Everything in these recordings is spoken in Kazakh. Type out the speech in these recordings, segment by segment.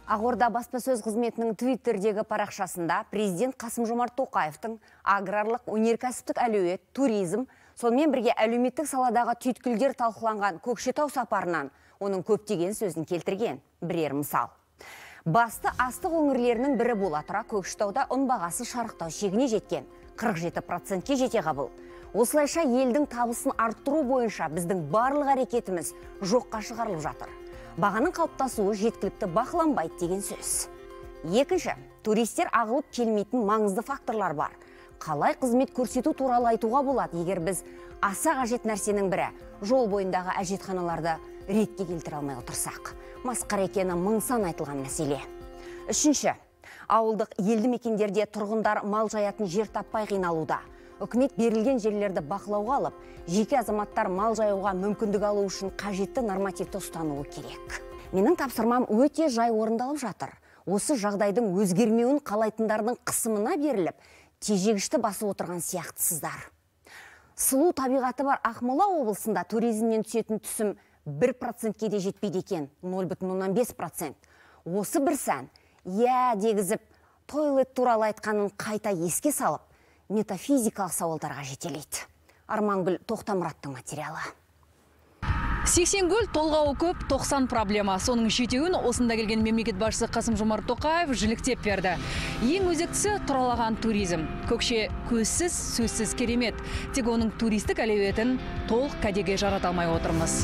Ақорда баспасөз қызметінің Твиттердегі парақшасында президент Қасым-Жомарт Тоқаевтың аграрлық өнеркәсіптік әлеует, туризм, сонымен бірге әлеуметтік саладағы түйткілдер талқыланған Көкшетау сапарынан оның көптеген сөзін келтірген. Бірер мысал. Басты астық өңірлерінің бірі бола тұра Көкшетауда ұн бағасы шарықтау шегіне жеткен, 47%-ке жете қабыл. Осылайша елдің табысын арттыру бойынша біздің барлық әрекетіміз жоққа шығарылып жатыр. Бағаның қалыптасуы жеткілікті бақыланбайды деген сөз. Екінші, туристер ағылып келмейтін маңызды факторлар бар. Қалай қызмет көрсету туралы айтуға болады, егер біз аса қажет нәрсенің бірі жол бойындағы әжетханаларды ретке келтіре алмай отырсақ. Масқара екені мың сан айтылған мәселе. Үшінші, ауылдық елді мекендерде тұрғындар мал жаятын жер таппай қиналуда. Үкімет берілген жерлерді бақылауға алып, жеке азаматтар мал жаюға мүмкіндік алу үшін қажетті нормативті ұстануы керек. Менің тапсырмам өте жай орындалып жатыр. Осы жағдайдың өзгермеуін қалайтындардың қысымына беріліп, тежегішті басып отырған сияқтысыздар. Сұлу табиғаты бар Ақмола облысында туризмнен түсетін түсім 1%-ке де жетпейді екен, 0,5%. Осы бір сән, дегізіп, тойлет туралы айтқанын қайта еске салып, метафизикалық сауалдарға жетелейді. Армангүл Тоқтамұраттың материалы. 80 гүл, толғауы көп, 90 проблема. Соның жетеуін осында келген мемлекет басшысы Қасым-Жомарт Тоқаев жіліктеп берді. Ең өзектісі тұралаған туризм. Көкше көзсіз, сөзсіз керемет. Тек оның туристік әлеуетін толық кәдеге жарата алмай отырмыз.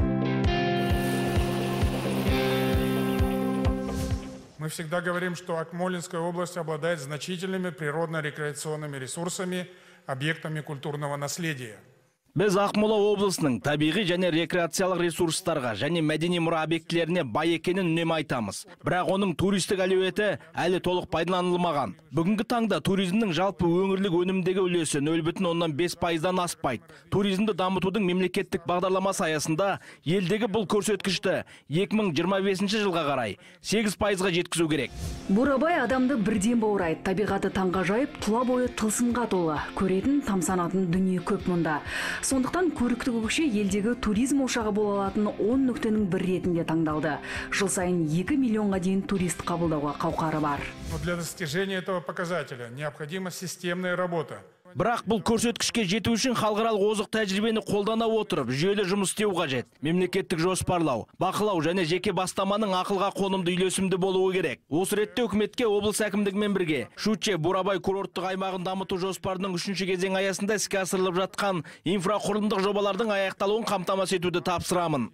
Мы всегда говорим, что Акмолинская область обладает значительными природно-рекреационными ресурсами, объектами культурного наследия. Біз Ақмола облысының табиғи және рекреациялық ресурстарға және мәдени мұра объектілеріне бай екенін үнемі айтамыз. Бірақ оның туристік әлеуеті әлі толық пайдаланылмаған. Бүгінгі таңда туризмнің жалпы өңірлік өнімдегі үлесі 0,5%-дан аспайды. Туризмді дамытудың мемлекеттік бағдарламасы аясында елдегі бұл көрсеткішті 2025 жылға қарай 8%-ға жеткізу керек. Бурабай адамды бірден баурайды. Табиғаты таңғажайып, тұла бойы тылсымға толы. Көретін, тамсанатын дүние көп мұнда. Сондықтан көрікті Көкше елдегі туризм ошағы бола алатын 10 нүктенің бір ретінде таңдалды. Жыл сайын 2 миллионға дейін турист қабылдауға қауқары бар. Но для достижения этого показателя необходима системная работа. Бірақ бұл көрсеткішке жету үшін халықаралық озық тәжірибені қолдана отырып, жүйелі жұмыс істеу қажет. Мемлекеттік жоспарлау, бақылау және жеке бастаманың ақылға қонымды үйлесімді болуы керек. Осы ретте үкіметке облыс әкімдігімен бірге Щучье Бурабай курорттық аймағын дамыту жоспарының 3-ші кезең аясында іске асырылып жатқан инфрақұрылымдық жобалардың аяқталуын қамтамасыз етуді тапсырамын.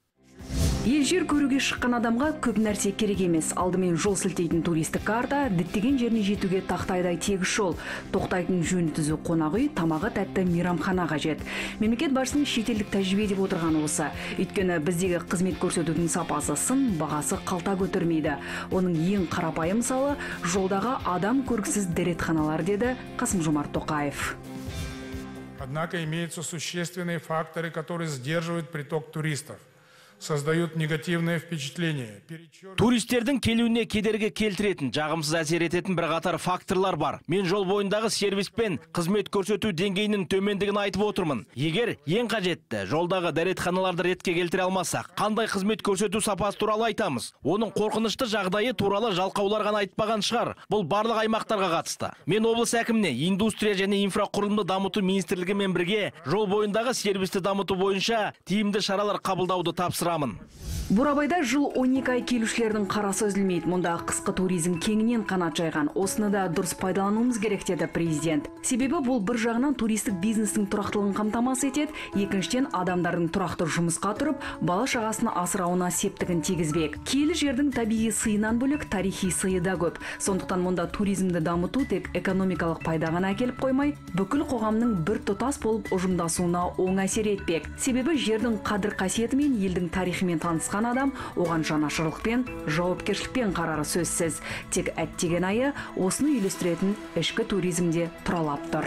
Ел жер көруге шыққан адамға көп нәрсе керек емес. Алдымен жол сілтейтін туристік карта, діттеген жеріне жетуге тақтайдай тегіс жол. Тоқтайтын жөні түзу қонақ үй, тамағы тәтті мейрамхана қажет. Мемлекет басшысының шетелдік тәжірибе деп отырғаны осы. Өйткені біздегі қызмет көрсетудің сапасы сын, бағасы қалта көтермейді. Оның ең қарапайым мысалы жолдағы адам көргісіз дәретханалар, деді Қасым-Жомарт Тоқаев. Однако имеются существенные факторы, которые сдерживают приток туристов. Создают негативное впечатление. Туристердің келуіне кедергі келтіретін, жағымсыз әсер ететін бір қатар факторлар бар. Мен жол бойындағы сервис пен қызмет көрсету деңгейінің төмендігін айтып отырмын. Егер ең қажетті жолдағы дәретханаларды ретке келтіре алмасақ, қандай қызмет көрсету сапасы туралы айтамыз? Оның қорқынышты жағдайы туралы жалқаулар ғана айтпаған шығар. Бұл барлық аймақтарға қатысты. Мен облыс әкіміне индустрия және инфрақұрылымды дамыту министрлігімен бірге жол бойындағы сервисті дамыту бойынша тиімді шаралар қабылдауды тапсырамын. Бурабайда жыл 12 ай келушілердің қарасы үзілмейді. Мұнда қысқы туризм кеңінен қанат жайған. Осыны да дұрыс пайдалануымыз керек, деді президент. Себебі бұл бір жағынан туристік бизнестің тұрақтылығын қамтамасыз етеді, екіншіден адамдардың тұрақты жұмысқа тұрып, бала шағасына асырауына септігін тигізбек. Киелі жердің табиғи сыйынан бөлек тарихи сыйы да көп. Сондықтан мұнда туризмді дамыту тек экономикалық пайдағана әкеліп қоймай, бүкіл қоғамның бір тұтас болып ұжымдасуына оң әсер етпек. Себебі жердің қадір қасиетімен, елдің тарихымен танысқан адам оған жанашырлықпен, жауапкершілікпен қарары сөзсіз. Тек әттеген айы осыны үйлестіретін ішкі туризмде тұралап тұр.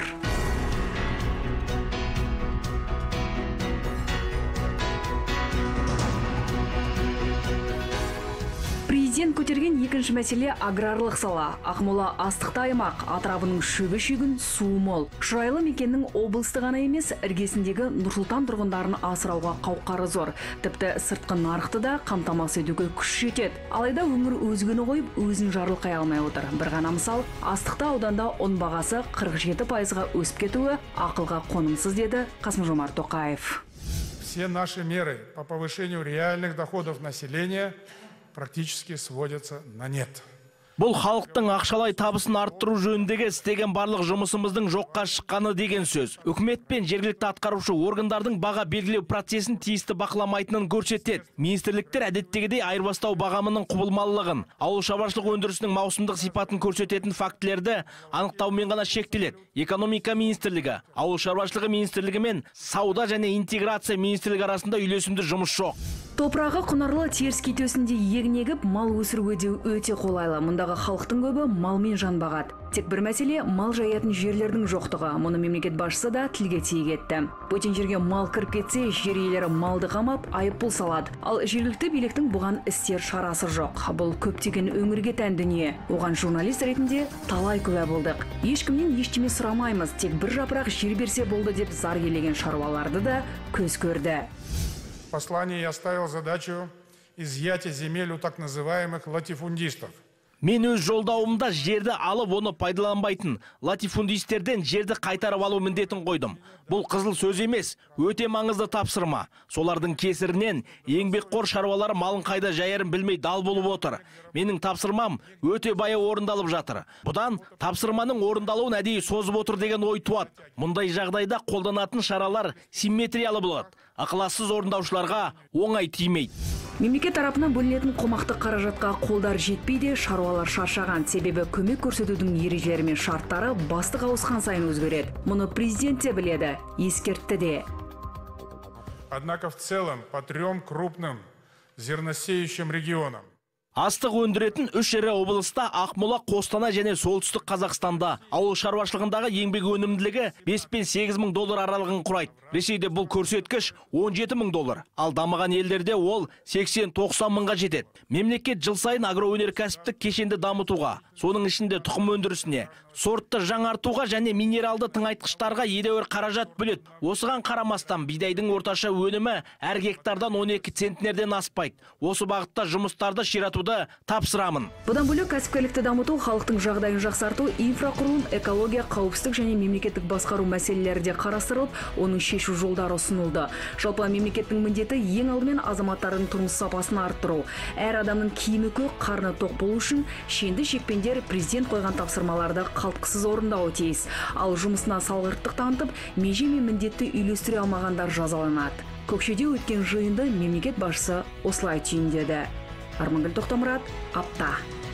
Президент көтерген екінші мәселе аграрлық сала. Ақмола астықты аймақ, атырабының шөбі шүйгін, суы мол. Шырайлы мекеннің облысты ғана емес, іргесіндегі Нұрсұлтан тұрғындарын асырауға қауқары зор. Тіпті сыртқы нарықты да қамтамасыз етуге күш жетеді. Алайда өңір өзгені қойып, өзін жарылқай алмай отыр. Бір ғана мысал, астықты ауданда ұн бағасы 47%-ға өсіп кетуі ақылға қонымсыз, деді Қасым-Жомарт Тоқаев. Все наши меры по повышению реальных доходов населения практически сводятся на нет. Бұл халықтың ақшалай табысын арттыру жөніндегі істеген барлық жұмысымыздың жоққа шыққаны деген сөз. Үкімет пен жергілікті атқарушы органдардың баға белгілеу процесін тиісті бақыламайтынын көрсетеді. Министрліктер әдеттегідей айырбастау бағамының құбылмалылығын, ауыл шаруашылық өндірісінің маусымдық сипатын көрсететін фактілерді анықтаумен ғана шектеледі. Экономика министрлігі, ауыл шаруашылығы министрлігі мен сауда және интеграция министрлігі арасында үйлесімді жұмыс жоқ. Топырағы құнарлы теріскей төсінде егін егіп, мал өсіруге де өте қолайлы. Мұндағы халықтың көбі малмен жан бағады. Тек бір мәселе мал жаятын жерлердің жоқтығы. Мұны мемлекет басшысы да тілге тиек етті. Бөтен жерге мал кіріп кетсе, жер иелері малды қамап, айыппұл салады. Ал жергілікті биліктің бұған істер шарасы жоқ. Бұл көптеген өңірге тән дүние. Оған журналист ретінде талай куә болдық. Ешкімнен ештеме сұрамаймыз, тек бір жапырақ жер берсе болды деп зар елеген шаруаларды да көз көрді. В послании я ставил задачу изъятия земель у так называемых латифундистов. Мен өз жолдауымда жерді алып, оны пайдаланбайтын латифундистерден жерді қайтарып алу міндетін қойдым. Бұл қызыл сөз емес, өте маңызды тапсырма. Солардың кесірінен еңбекқор шаруалар малын қайда жаярын білмей дал болып отыр. Менің тапсырмам өте баяу орындалып жатыр. Бұдан тапсырманың орындалуын әдейі созып отыр деген ой туады. Мұндай жағдайда қолданатын шаралар симметриялы болады. Ақылассыз орындаушыларға оңай тимейді. Мемлекет тарапынан бөлінетін қомақты қаражатқа қолдар жетпейді, шаруалар шаршаған. Себебі көмек көрсетудің ережелері мен шарттары бастық ауысқан сайын өзгереді. Мұны президент те біледі, ескертті де. Однако в целом по 3 крупным зерносеющим регионам Астық өндіретін 3 ірі облыста Ақмола, Қостанай және солтүстік Қазақстанда ауыл шаруашылығындағы еңбек өнімділігі 5 пен 8 мың доллар аралығын құрайды. Ресейде бұл көрсеткіш 17 мың доллар, ал дамыған елдерде ол 80-90 мыңға жетеді. Мемлекет жыл сайын агроөнеркәсіптік кешенді дамытуға, соның ішінде тұқым өндірісіне, сортты жаңартуға және минералды тыңайтқыштарға едәуір қаражат бөледі. Осыған қарамастан бидайдың орташа өнімі әр гектардан 12 центнерден аспайды. Осы бағытта жұмыстарды ширатуды тапсырамын. Бұдан бөлек кәсіпкерлікті дамыту, халықтың жағдайын жақсарту, инфрақұрылым, экология, қауіпсіздік және мемлекеттік басқару мәселелері де қарастырылып, оның шешу жолдары ұсынылды. Жалпы мемлекеттің міндеті ең алдымен азаматтардың тұрмыс сапасын арттыру. Әр адамның киімі көк, қарны тоқ болу үшін шенді шекпендер президент қойған тапсырмаларды қалтқысыз орындауы тиіс. Ал жұмысына салғырттық танытып, меже мен міндетті үйлестіре алмағандар жазаланады. Көкшеде өткен жиынды мемлекет басшысы осылай түйіндеді. Армангүл Тоқтамұрат, апта.